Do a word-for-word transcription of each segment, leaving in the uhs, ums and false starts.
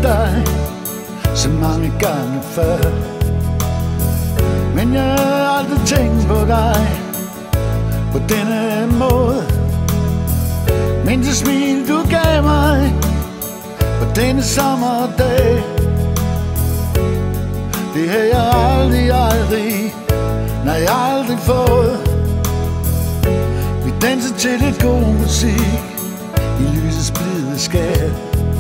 dig så mange gange før, men jeg har aldrig tænkt på dig på denne måde. Men det smil du gav mig på denne sommerdag, det har jeg aldrig, aldrig, nej aldrig fået. Vi dansede til lidt god musik i lysets blide skær,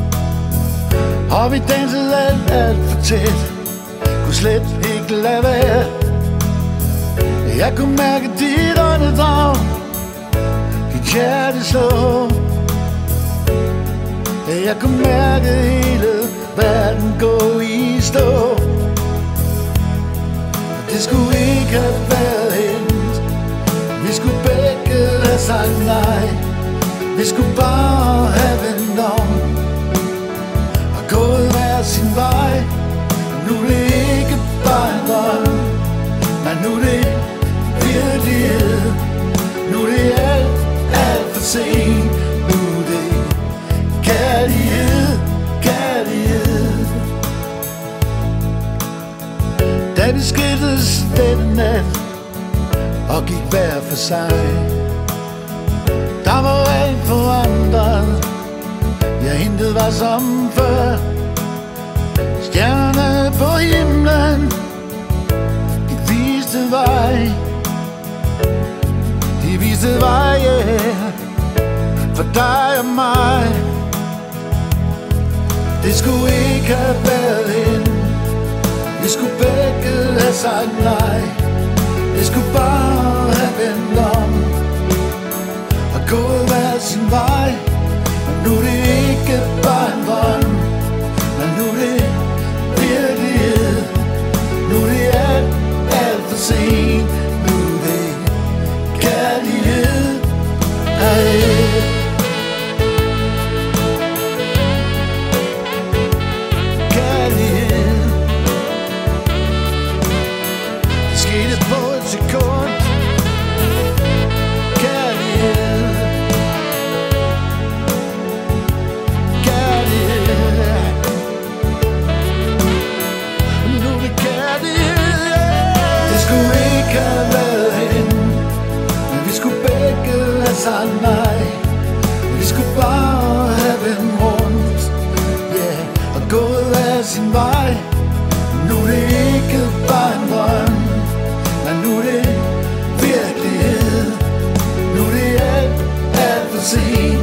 og vi dansede alt, alt for tæt, kunne slet ikke lade være. Jeg kunne mærke dit åndedrag, dit hjerte slå. Jeg kunne mærke hele verden gå i stå. Det skulle ikke have været hent, vi skulle begge have sagt nej. Vi skulle bare have vendt om og gået hver sin vej. Nu er det ikke bare en drøm, men nu er det virkelighed. Nu er det alt, alt for sent. Nu er det kærlighed, kærlighed. Da vi skiltes denne nat og gik hver for sig, der var alt forandret, ja intet var som før. Stjernerne på himlen, de viste vej, de viste vej, yeah, for dig og mig. Det skulle ikke have været hende, vi skulle begge have sagt nej. Vi skulle bare have vendt om og gået hver sin vej. Og nu er det ikke bare en drøm, men nu er det virkelighed. Nu er det alt, alt for sent. Nu er det kærlighed, kærlighed. Kærlighed. Det skete på et sekund. Kærlighed. Kærlighed. Nu er det kærlighed. Det skulle ikke have været hende, men vi skulle begge have sagt nej. Vi skulle bare have vendt rundt, yeah, og gået hver sin vej. Nu er det ikke bare en drøm, men nu er det virkelighed. Nu er det alt, alt for sent.